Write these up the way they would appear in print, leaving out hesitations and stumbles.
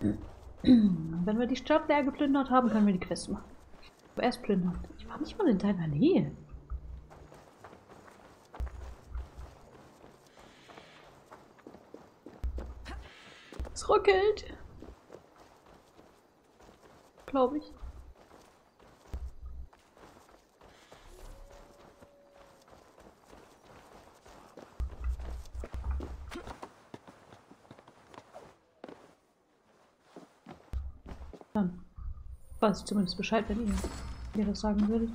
Wenn wir die Stadt leer geplündert haben, können wir die Quest machen. Aber erst plündern. Ich war nicht mal in deiner Nähe. Es ruckelt. Glaube ich. Dann weiß ich zumindest Bescheid, wenn ihr mir das sagen würdet.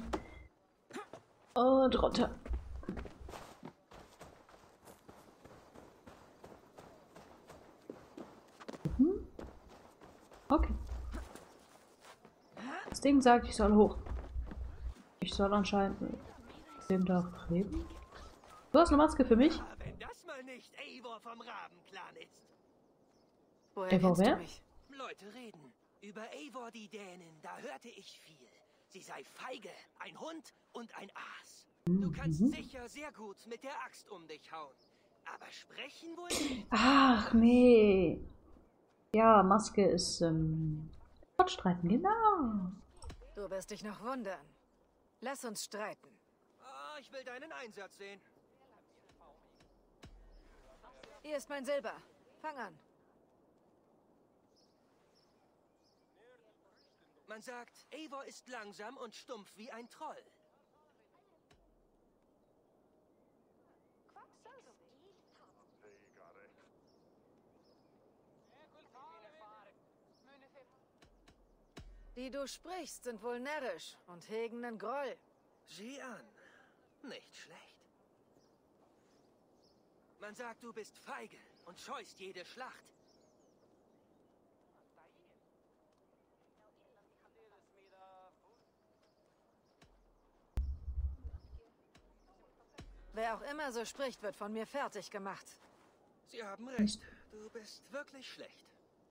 Und runter. Okay. Das Ding sagt, ich soll hoch. Ich soll anscheinend den Dach heben. Du hast eine Maske für mich? Wenn das mal nicht Eivor vom Rabenclan ist. Woher Eivor kennst du wer? mich? Leute reden. Über Eivor die Dänin, da hörte ich viel. Sie sei feige, ein Hund und ein Aas. Du kannst sicher sehr gut mit der Axt um dich hauen. Aber sprechen wohl nicht. Ach, nee. Ja, Maske ist, Sportstreiten, genau. Du wirst dich noch wundern. Lass uns streiten. Oh, ich will deinen Einsatz sehen. Hier ist mein Silber. Fang an. Man sagt, Eivor ist langsam und stumpf wie ein Troll. Die du sprichst, sind wohl närrisch und hegen nen Groll. Sieh an. Nicht schlecht. Man sagt, du bist feige und scheust jede Schlacht. Wer auch immer so spricht, wird von mir fertig gemacht. Sie haben recht. Du bist wirklich schlecht.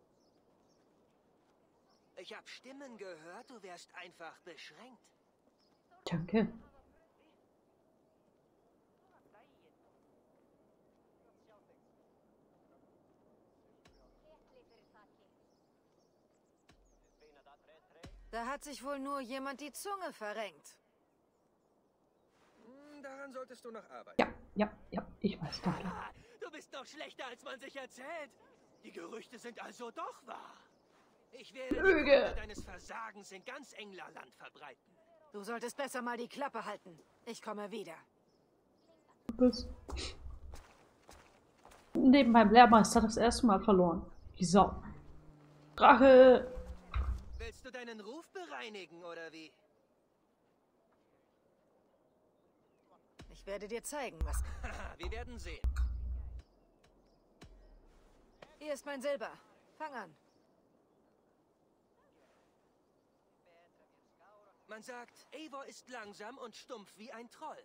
Ich habe Stimmen gehört, du wärst einfach beschränkt. Danke. Da hat sich wohl nur jemand die Zunge verrenkt. Daran solltest du noch arbeiten. Ja, ich weiß doch. Ah, du bist noch schlechter, als man sich erzählt. Die Gerüchte sind also doch wahr. Ich werde die Lüge. Kunde deines Versagens in ganz Englerland verbreiten. Du solltest besser mal die Klappe halten. Ich komme wieder. Bis neben meinem Lehrmeister das erste Mal verloren. Die Sau. Drache! Willst du deinen Ruf bereinigen, oder wie? Ich werde dir zeigen, was... Haha, wir werden sehen. Hier ist mein Silber. Fang an. Man sagt, Eivor ist langsam und stumpf wie ein Troll.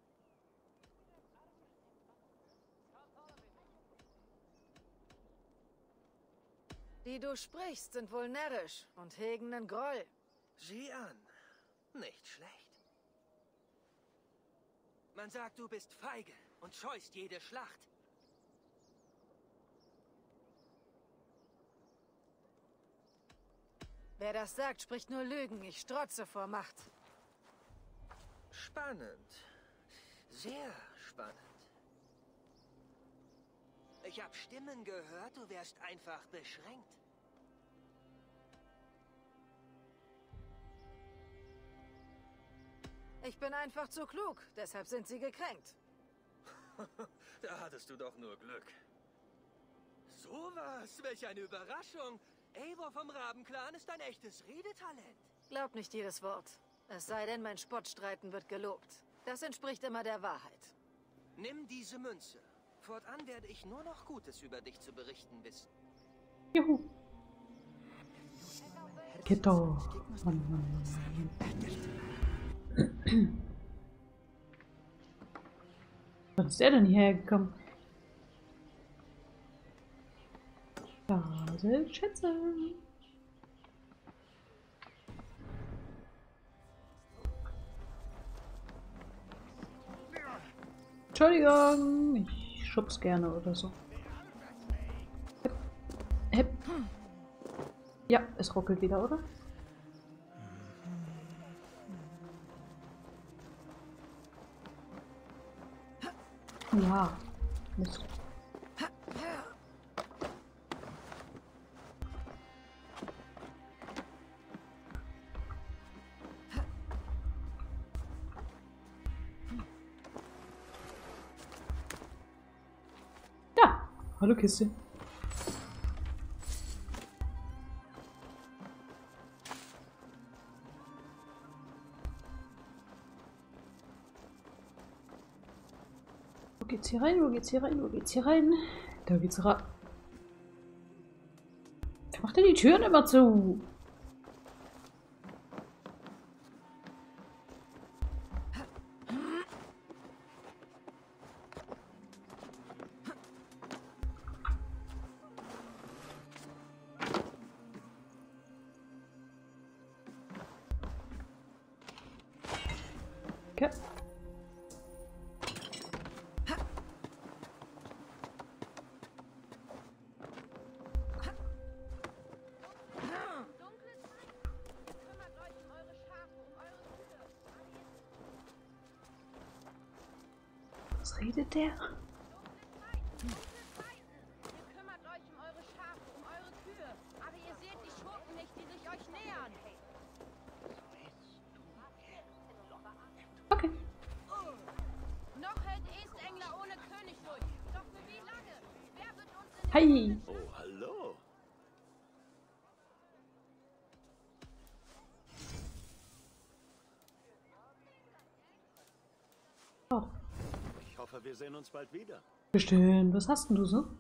Die du sprichst, sind wohl närrisch und hegen nen Groll. Sieh an. Nicht schlecht. Man sagt, du bist feige und scheust jede Schlacht. Wer das sagt, spricht nur Lügen. Ich strotze vor Macht. Spannend. Sehr spannend. Ich habe Stimmen gehört, du wärst einfach beschränkt. Ich bin einfach zu klug, deshalb sind sie gekränkt. Da hattest du doch nur Glück. Sowas, welch eine Überraschung. Eivor vom Rabenclan ist ein echtes Redetalent. Glaub nicht jedes Wort. Es sei denn, mein Spottstreiten wird gelobt. Das entspricht immer der Wahrheit. Nimm diese Münze. Fortan werde ich nur noch Gutes über dich zu berichten wissen. Juhu. Geht doch. Was ist der denn hierher gekommen? Da sind Schätze. Entschuldigung, ich schub's gerne oder so. Hep. Ja, es ruckelt wieder, oder? Ja. Mist. Ja, hallo Kiste. Wo geht's hier rein? Wo geht's hier rein? Wo geht's hier rein? Da geht's rein. Wer macht denn die Türen immer zu? Okay. Was redet der? Ihr kümmert euch um eure Schafe, um eure Kühe. Aber ihr seht die Schurken nicht, die sich euch nähern. Okay. Noch hält Estengler ohne König durch. Doch für wie lange? Wer wird uns in Hi. Oh, hallo. Oh, Ich hoffe, wir sehen uns bald wieder. bestimmt. Was hast denn du so?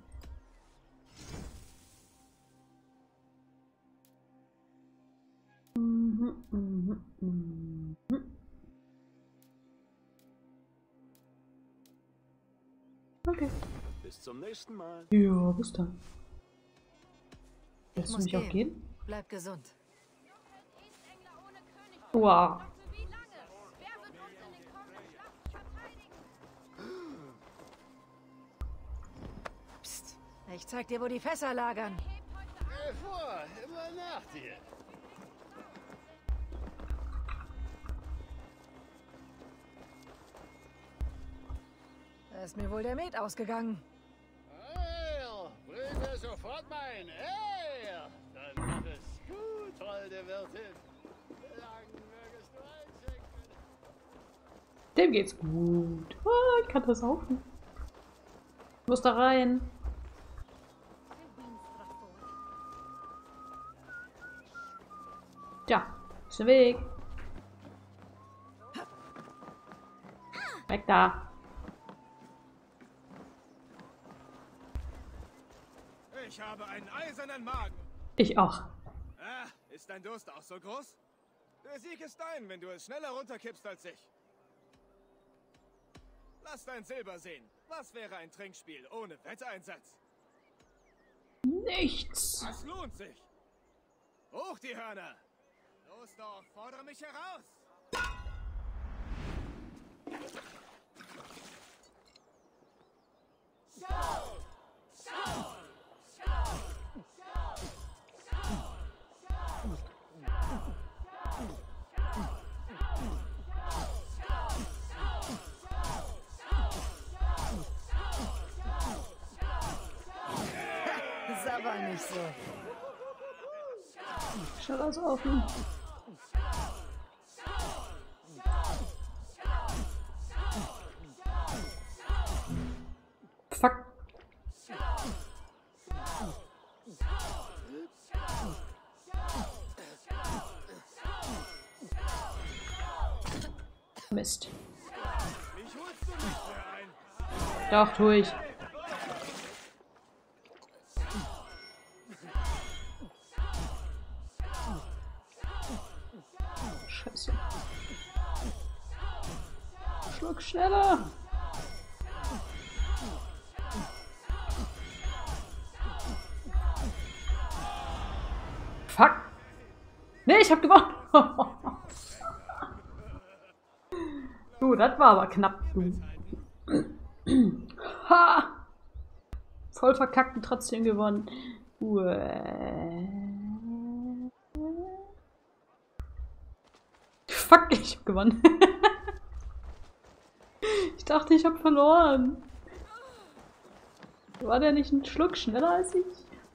Okay. Bis zum nächsten Mal. Ja, bis dann. Ich Lässt du muss mich auch gehen? Bleib gesund. Estengler ohne König durch. Wow. Doch für wie lange? Wer wird uns in den kommenden Schlachten verteidigen? Psst. Ich zeig dir, wo die Fässer lagern. Hebt heute ab. Vor, immer nach dir. Da ist mir wohl der Met ausgegangen. Eil, bring mir sofort mein Eil. Dann mach es gut, holde Wirtin. Lang mögest du einschenken. Dem geht's gut. Oh, ich kann das saufen. Ich muss da rein. Tja, ist der Weg. Weg da. Ich habe einen eisernen Magen. Ich auch. Ah, ist dein Durst auch so groß? Der Sieg ist dein, wenn du es schneller runterkippst als ich. Lass dein Silber sehen. Was wäre ein Trinkspiel ohne Wetteinsatz? Nichts. Das lohnt sich. Hoch die Hörner. Los doch, fordere mich heraus. Das war nicht so. Schau das offen. Fuck. Mist. Mich holst du nicht mehr ein. Doch, tue ich. Scheiße. Schluck schneller. Fuck. Nee, ich hab gewonnen. Du, das war aber knapp, du. Ha! Voll verkackt und trotzdem gewonnen. fuck, ich hab gewonnen. Ich dachte, ich hab verloren. War der nicht einen Schluck schneller als ich?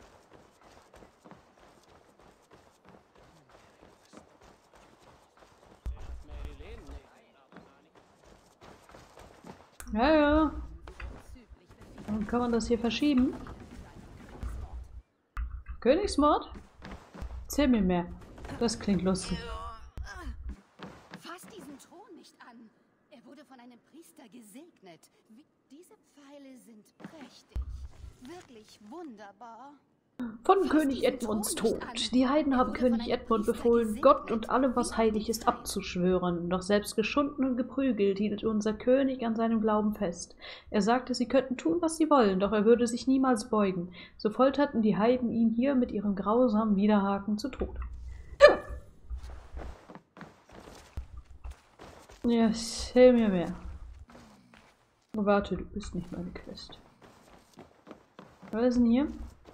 Ja, ja. Dann kann man das hier verschieben. Königsmord? Erzähl mir mehr. Das klingt lustig. Fass diesen Thron nicht an. Er wurde von einem Priester gesegnet. Diese Pfeile sind prächtig. Wirklich wunderbar. Von König Edmunds Tod. Die Heiden haben König Edmund befohlen, Gott und allem, was heilig ist, abzuschwören. Doch selbst geschunden und geprügelt hielt unser König an seinem Glauben fest. Er sagte, sie könnten tun, was sie wollen, doch er würde sich niemals beugen. So folterten die Heiden ihn hier mit ihrem grausamen Widerhaken zu Tode. Ja, erzähl mir mehr. Oh, warte, du bist nicht meine Quest. Was ist denn hier?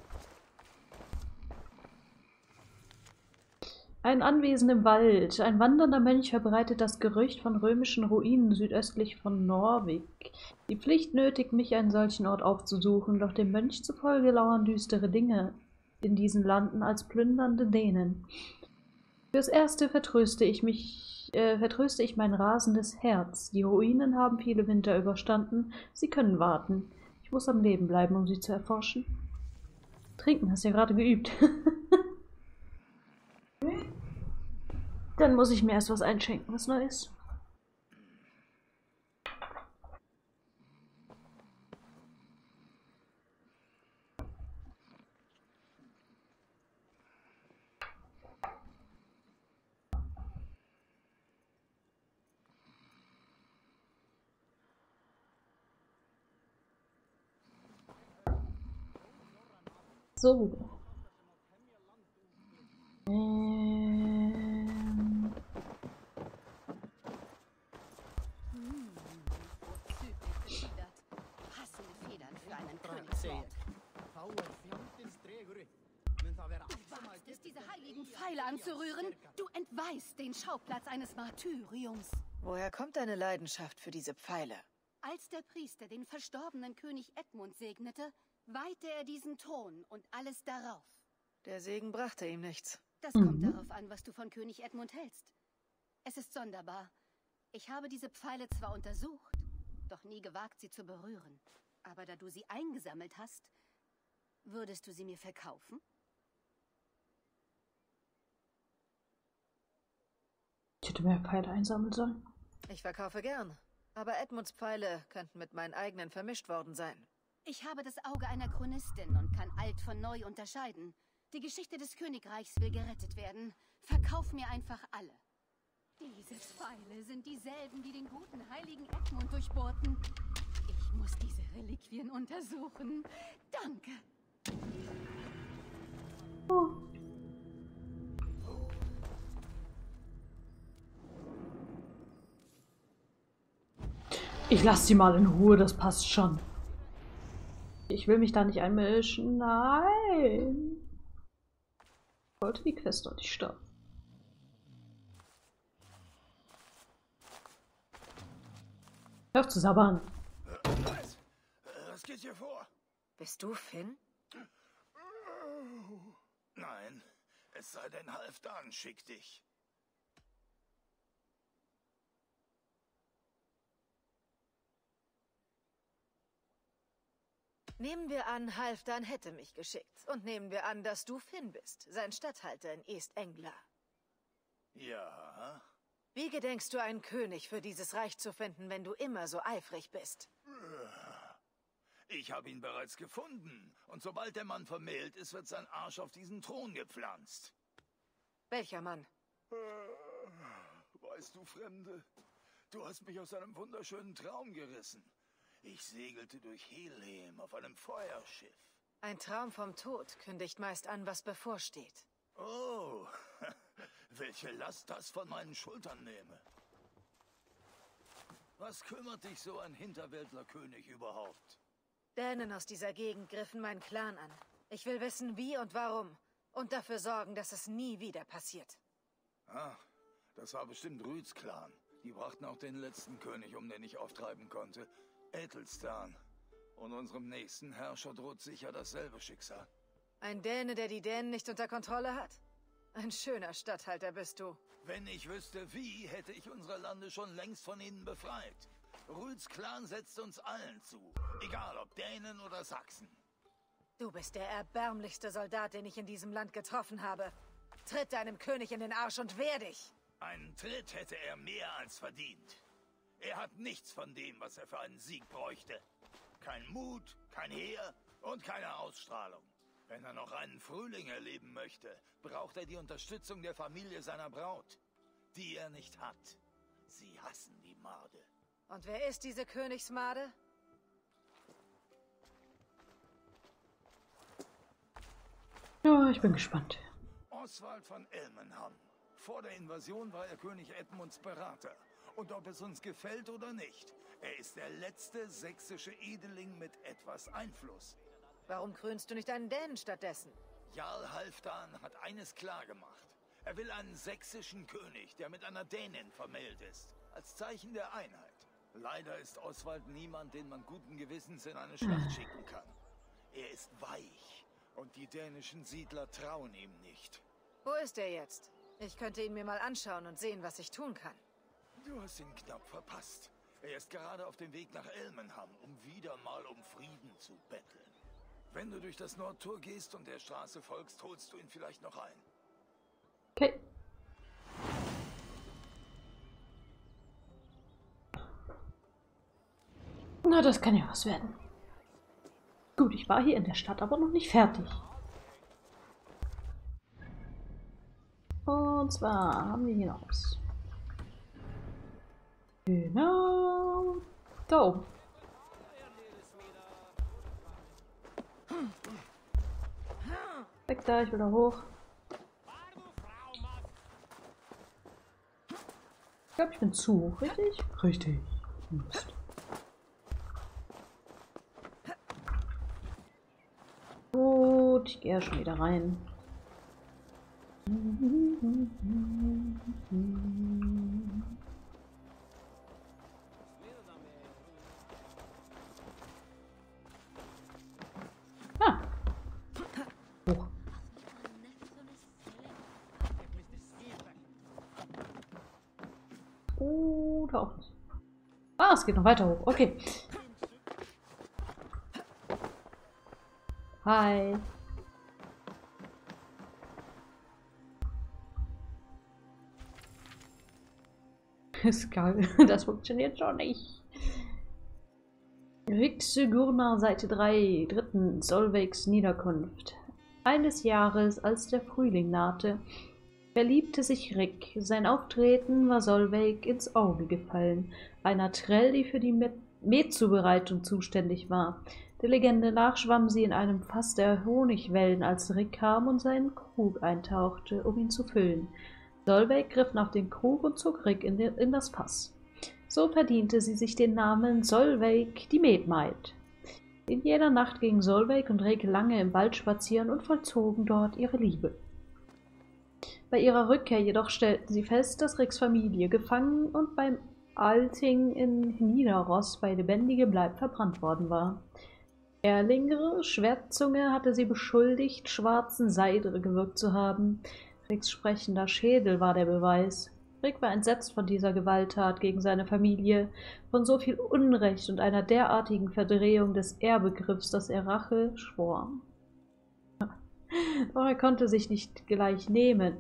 Ein Anwesen im Wald. Ein wandernder Mönch verbreitet das Gerücht von römischen Ruinen südöstlich von Norwich. Die Pflicht nötigt mich, einen solchen Ort aufzusuchen, doch dem Mönch zufolge lauern düstere Dinge in diesen Landen als plündernde Dänen. Fürs Erste vertröste ich mein rasendes Herz. Die Ruinen haben viele Winter überstanden. Sie können warten. Ich muss am Leben bleiben, um sie zu erforschen. Trinken hast du ja gerade geübt. Dann muss ich mir erst was einschenken, was neu ist. So. Passende Federn für einen Königsmord. Du wagst, diese heiligen Pfeile anzurühren? Du entweihst den Schauplatz eines Martyriums. Woher kommt deine Leidenschaft für diese Pfeile? Als der Priester den verstorbenen König Edmund segnete, weihte er diesen Thron und alles darauf. Der Segen brachte ihm nichts. Das kommt darauf an, was du von König Edmund hältst. Es ist sonderbar. Ich habe diese Pfeile zwar untersucht, doch nie gewagt, sie zu berühren. Aber da du sie eingesammelt hast, würdest du sie mir verkaufen? Ich hätte mehr Pfeile einsammeln sollen. Ich verkaufe gern. Aber Edmunds Pfeile könnten mit meinen eigenen vermischt worden sein. Ich habe das Auge einer Chronistin und kann alt von neu unterscheiden. Die Geschichte des Königreichs will gerettet werden. Verkauf mir einfach alle. Diese Pfeile sind dieselben, die den guten heiligen Edmund durchbohrten. Ich muss diese Reliquien untersuchen. Danke. Oh. Ich lasse sie mal in Ruhe, das passt schon. Ich will mich da nicht einmischen. Nein. Ich wollte die Quest doch nicht starten. Hör auf zu sabbern. Was geht hier vor? Bist du Finn? Nein, es sei denn, Halfdan schickt dich. Nehmen wir an, Halfdan hätte mich geschickt. Und nehmen wir an, dass du Finn bist, sein Statthalter in East Anglia. Ja. Wie gedenkst du, einen König für dieses Reich zu finden, wenn du immer so eifrig bist? Ich habe ihn bereits gefunden. Und sobald der Mann vermählt ist, wird sein Arsch auf diesen Thron gepflanzt. Welcher Mann? Weißt du, Fremde, du hast mich aus einem wunderschönen Traum gerissen. Ich segelte durch Helheim auf einem Feuerschiff. Ein Traum vom Tod kündigt meist an, was bevorsteht. Oh, welche Last das von meinen Schultern nehme. Was kümmert dich so ein Hinterwäldlerkönig überhaupt? Dänen aus dieser Gegend griffen meinen Clan an. Ich will wissen, wie und warum. Und dafür sorgen, dass es nie wieder passiert. Ah, Das war bestimmt Rüds Clan. Die brachten auch den letzten König um, den ich auftreiben konnte. Æthelstan. Und unserem nächsten Herrscher droht sicher dasselbe Schicksal. Ein Däne, der die Dänen nicht unter Kontrolle hat? Ein schöner Statthalter bist du. Wenn ich wüsste wie, hätte ich unsere Lande schon längst von ihnen befreit. Rüds Clan setzt uns allen zu. Egal ob Dänen oder Sachsen. Du bist der erbärmlichste Soldat, den ich in diesem Land getroffen habe. Tritt deinem König in den Arsch und wehr dich! Einen Tritt hätte er mehr als verdient. Er hat nichts von dem, was er für einen Sieg bräuchte. Kein Mut, kein Heer und keine Ausstrahlung. Wenn er noch einen Frühling erleben möchte, braucht er die Unterstützung der Familie seiner Braut, die er nicht hat. Sie hassen die Marde. Und wer ist diese Königsmade? Ja, ich bin gespannt. Oswald von Elmenham. Vor der Invasion war er König Edmunds Berater. Und ob es uns gefällt oder nicht, er ist der letzte sächsische Edeling mit etwas Einfluss. Warum krönst du nicht einen Dänen stattdessen? Jarl Halfdan hat eines klar gemacht. Er will einen sächsischen König, der mit einer Dänin vermählt ist. Als Zeichen der Einheit. Leider ist Oswald niemand, den man guten Gewissens in eine Schlacht schicken kann. Er ist weich. Und die dänischen Siedler trauen ihm nicht. Wo ist er jetzt? Ich könnte ihn mir mal anschauen und sehen, was ich tun kann. Du hast ihn knapp verpasst. Er ist gerade auf dem Weg nach Elmenham, um wieder mal um Frieden zu betteln. Wenn du durch das Nordtor gehst und der Straße folgst, holst du ihn vielleicht noch ein. Okay. Na, das kann ja was werden. Gut, ich war hier in der Stadt, aber noch nicht fertig. Und zwar haben wir hier noch was. Genau. Da oben. Weg da, ich will da hoch. Ich glaube, ich bin zu hoch, richtig? Richtig. Mist. Gut, ich gehe ja schon wieder rein. Ah. Hoch. Oh, da auch nicht. Ah, es geht noch weiter hoch. Okay. Hi. Ist geil. Das funktioniert schon nicht. Riksegurna, Seite 3, 3. Solveigs Niederkunft. Eines Jahres, als der Frühling nahte, verliebte sich Rick. Sein Auftreten war Solveig ins Auge gefallen, einer Trell, die für die Metzubereitung zuständig war. Der Legende nach schwamm sie in einem Fass der Honigwellen, als Rick kam und seinen Krug eintauchte, um ihn zu füllen. Solveig griff nach dem Krug und zog Rick in das Fass. So verdiente sie sich den Namen Solveig, die Metmaid. In jeder Nacht gingen Solveig und Rick lange im Wald spazieren und vollzogen dort ihre Liebe. Bei ihrer Rückkehr jedoch stellten sie fest, dass Ricks Familie gefangen und beim Alting in Nidaros bei lebendigem Leib verbrannt worden war. Erlingre, Schwertzunge, hatte sie beschuldigt, schwarzen Seidel gewirkt zu haben. Ricks sprechender Schädel war der Beweis. Rick war entsetzt von dieser Gewalttat gegen seine Familie, von so viel Unrecht und einer derartigen Verdrehung des Ehrbegriffs, dass er Rache schwor. Doch er konnte sie nicht gleich nehmen,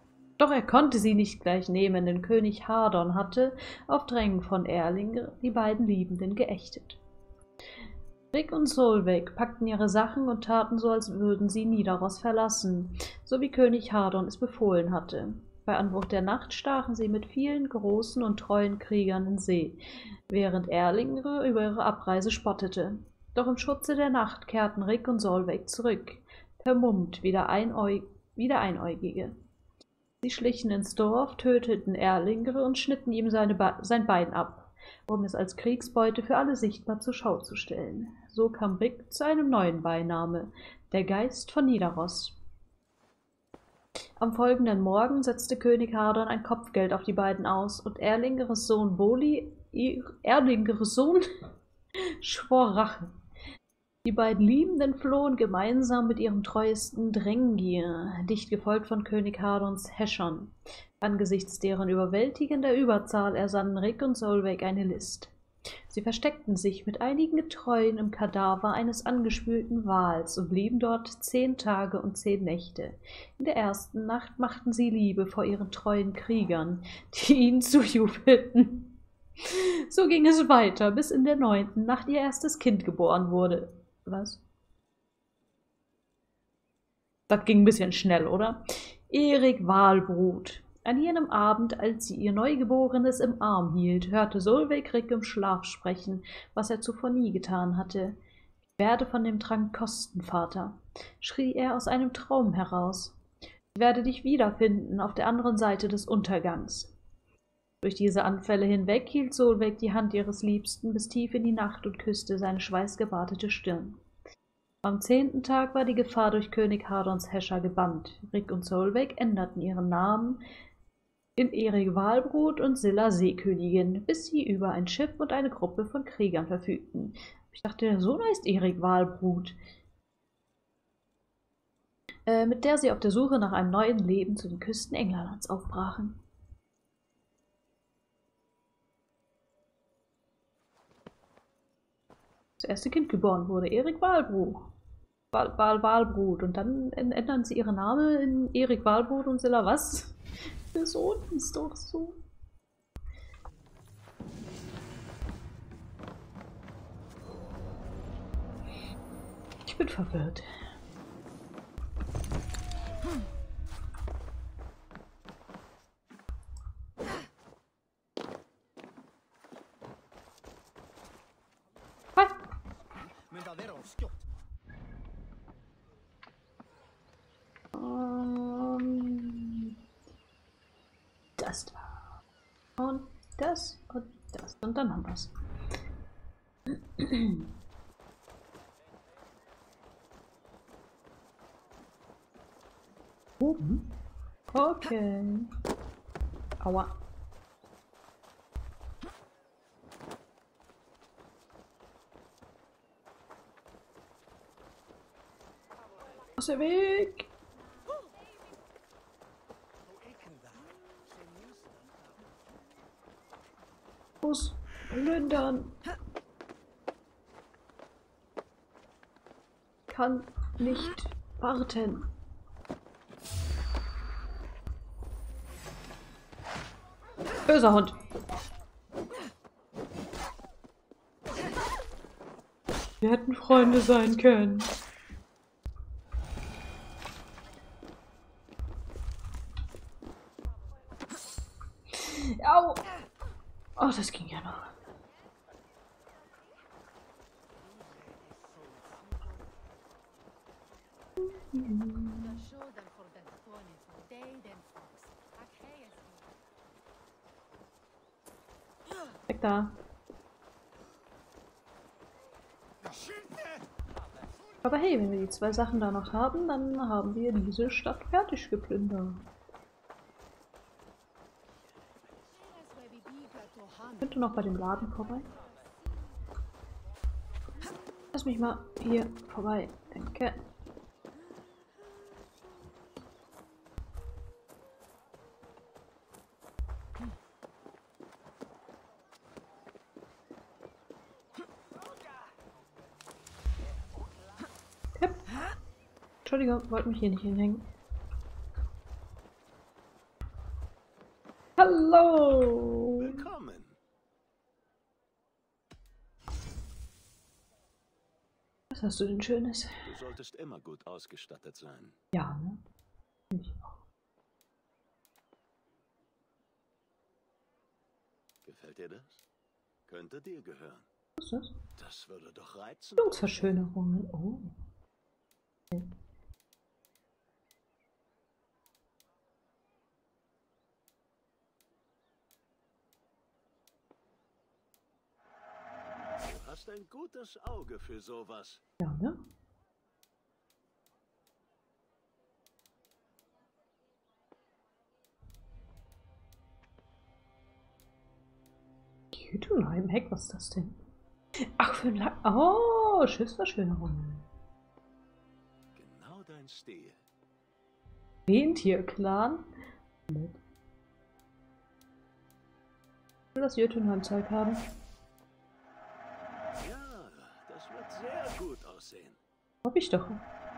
denn König Hardon hatte, auf Drängen von Erlingre, die beiden Liebenden geächtet. Rick und Solveig packten ihre Sachen und taten so, als würden sie Nidaros verlassen, so wie König Hardon es befohlen hatte. Bei Anbruch der Nacht stachen sie mit vielen großen und treuen Kriegern in See, während Erlingre über ihre Abreise spottete. Doch im Schutze der Nacht kehrten Rick und Solveig zurück, vermummt wie Einäugige. Sie schlichen ins Dorf, töteten Erlingre und schnitten ihm sein Bein ab, um es als Kriegsbeute für alle sichtbar zur Schau zu stellen. So kam Rick zu einem neuen Beiname, der Geist von Nidaros. Am folgenden Morgen setzte König Hardon ein Kopfgeld auf die beiden aus, und Erlingeres Sohn schwor Rache. Die beiden Liebenden flohen gemeinsam mit ihrem treuesten Drengir, dicht gefolgt von König Hardons Häschern. Angesichts deren überwältigender Überzahl ersannen Rick und Solveig eine List. Sie versteckten sich mit einigen Getreuen im Kadaver eines angespülten Wals und blieben dort 10 Tage und 10 Nächte. In der ersten Nacht machten sie Liebe vor ihren treuen Kriegern, die ihnen zujubelten. So ging es weiter, bis in der 9. Nacht ihr erstes Kind geboren wurde. Was? Das ging ein bisschen schnell, oder? Erik Walbrut. An jenem Abend, als sie ihr Neugeborenes im Arm hielt, hörte Solveig Rick im Schlaf sprechen, was er zuvor nie getan hatte. »Ich werde von dem Trank kosten, Vater«, schrie er aus einem Traum heraus. »Ich werde dich wiederfinden auf der anderen Seite des Untergangs.« Durch diese Anfälle hinweg hielt Solveig die Hand ihres Liebsten bis tief in die Nacht und küsste seine schweißgebadete Stirn. Am 10. Tag war die Gefahr durch König Hardons Häscher gebannt. Rick und Solveig änderten ihren Namen in Erik Walbrut und Silla Seekönigin, bis sie über ein Schiff und eine Gruppe von Kriegern verfügten. Ich dachte, der Sohn heißt Erik Walbrut. Mit der sie auf der Suche nach einem neuen Leben zu den Küsten Englands aufbrachen. Das erste Kind geboren wurde, Erik Walbrut. Walbrut. Und dann ändern sie ihre Namen in Erik Walbrut und Silla was? Der Sohn ist doch so. Ich bin verwirrt. Hi. Das da. Und das und das. Und dann haben wir es. Oben. Okay. Aua. Aus dem Weg. Muss plündern. Kann nicht warten. Böser Hund. Wir hätten Freunde sein können. Au! Oh, das ging ja noch. Weg da. Aber hey, wenn wir die 2 Sachen da noch haben, dann haben wir diese Stadt fertig geplündert. Ich könnte noch bei dem Laden vorbei. Lass mich mal hier vorbei. Danke. Yep. Entschuldigung, wollte mich hier nicht hinhängen. Hallo! Willkommen. Was hast du denn Schönes? Du solltest immer gut ausgestattet sein. Ja, ne? Finde ich auch. Gefällt dir das? Könnte dir gehören. Was ist das? Das würde doch reizen. Bildungsverschönerungen. Oh. Okay. Du hast ein gutes Auge für sowas. Ja, ne? im Heck, was ist das denn? Ach, für ein Lack. Oh, Schiffsverschönerung. Genau dein Stil. Rentier-Clan? Ich will das Jötunheim-Zeug haben. Ja, das wird sehr gut aussehen. Hab ich doch.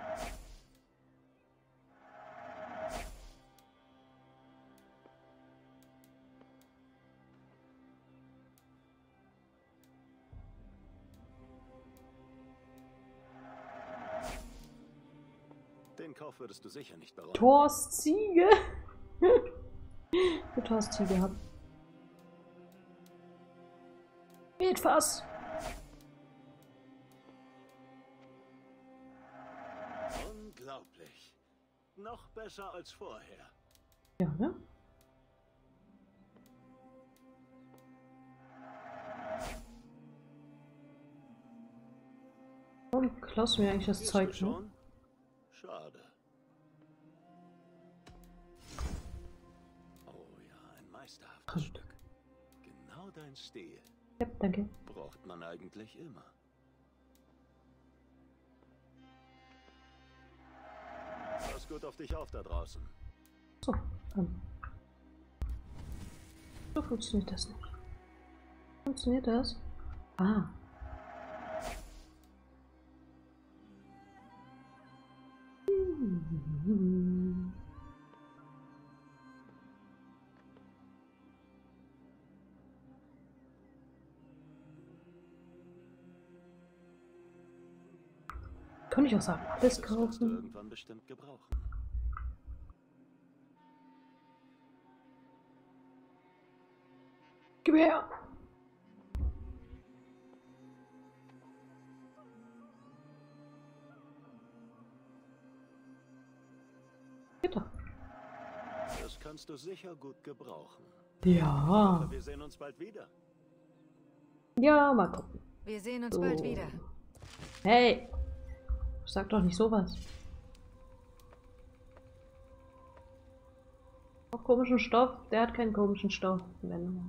Den Kauf würdest du sicher nicht bereuen. Thors Ziege. Ich will Thors Ziege haben. Metfass. Unglaublich. Noch besser als vorher. Ja, ne? Und klaust mir eigentlich das Siehst Zeug, du schon? Schade. Oh ja, ein meisterhaftes Stück. Genau dein Stil. Ja, danke. Braucht man eigentlich immer. Pass gut auf dich auf da draußen. So, so funktioniert das nicht. Funktioniert das? Ah. Kann ich auch sagen, alles Das wirst du kaufen. irgendwann bestimmt gebrauchen. Gib her! Bitte. Das kannst du sicher gut gebrauchen. Ja. Aber wir sehen uns bald wieder. Ja, mal gucken. Wir sehen uns So. bald wieder. Hey! Sag doch nicht sowas. Auch komischen Stoff? Der hat keinen komischen Stoff. Wenn.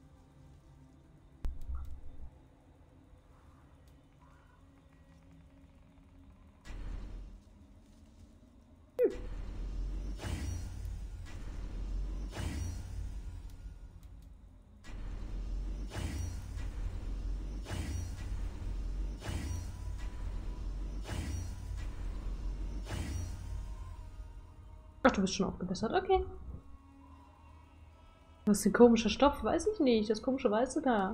Ach, du bist schon aufgebessert, okay. Was ist denn komischer Stoff? Weiß ich nicht. Das komische Weiße da.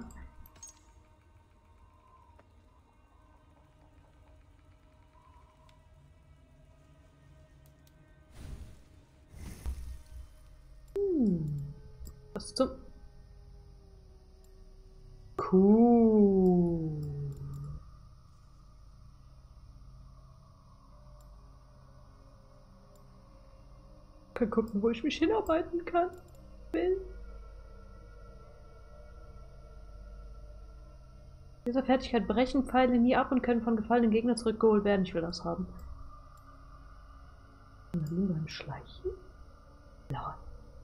Was zum... Cool. Mal gucken, wo ich mich hinarbeiten kann. Will. Dieser Fertigkeit brechen Pfeile nie ab und können von gefallenen Gegnern zurückgeholt werden. Ich will das haben. Nur beim Schleichen? Ja.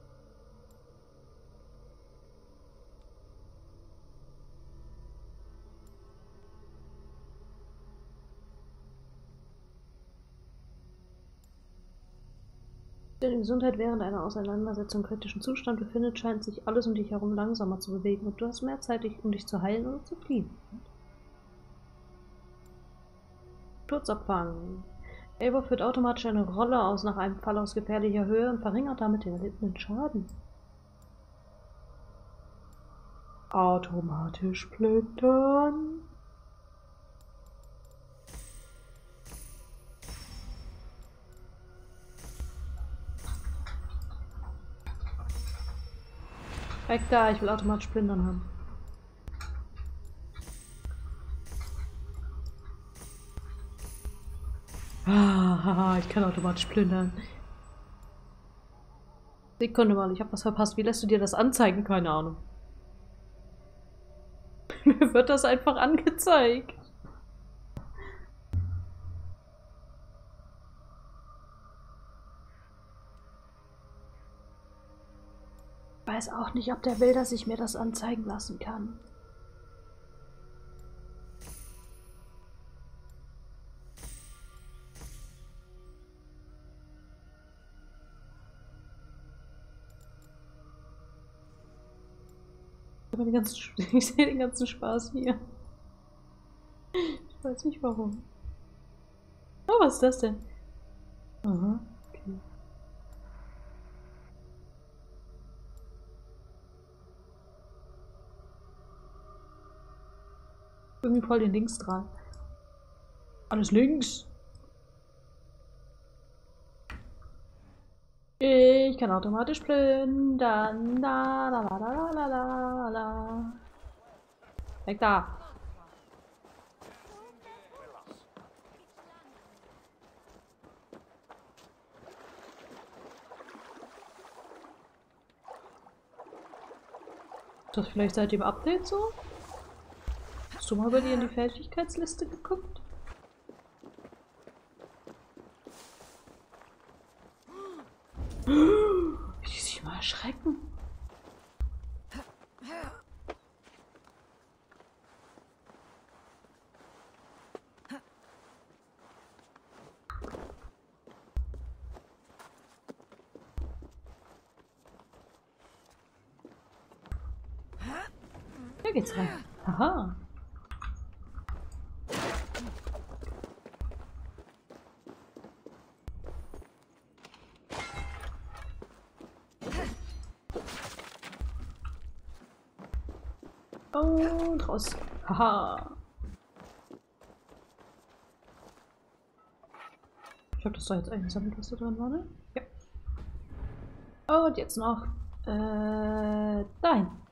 Wenn die Gesundheit während einer Auseinandersetzung im kritischen Zustand befindet, scheint sich alles um dich herum langsamer zu bewegen und du hast mehr Zeit, um dich zu heilen oder zu fliehen. Sturzabfang. Eivor führt automatisch eine Rolle aus nach einem Fall aus gefährlicher Höhe und verringert damit den erlittenen Schaden. Automatisch splittern. Weg da, ich will automatisch splintern haben. Ah, ich kann automatisch plündern. Sekunde mal, ich habe was verpasst. Wie lässt du dir das anzeigen? Keine Ahnung. Mir wird das einfach angezeigt. Ich weiß auch nicht, ob der will, dass ich mir das anzeigen lassen kann. immer die ganzen, ich sehe den ganzen Spaß hier. Ich weiß nicht warum. Oh, was ist das denn? Aha, okay. Irgendwie voll den Links dran. Alles links. Ich kann automatisch plündern. La la la la la la la. Weg da. Ist das vielleicht seit dem Update so? Hast du mal bei dir in die Fähigkeitsliste geguckt? Wie die sich mal erschrecken. Da geht's rein. Haha. Und raus. Haha. Ich habe das da jetzt eingesammelt, was da drin war, ne? Ja. Und jetzt noch dahin.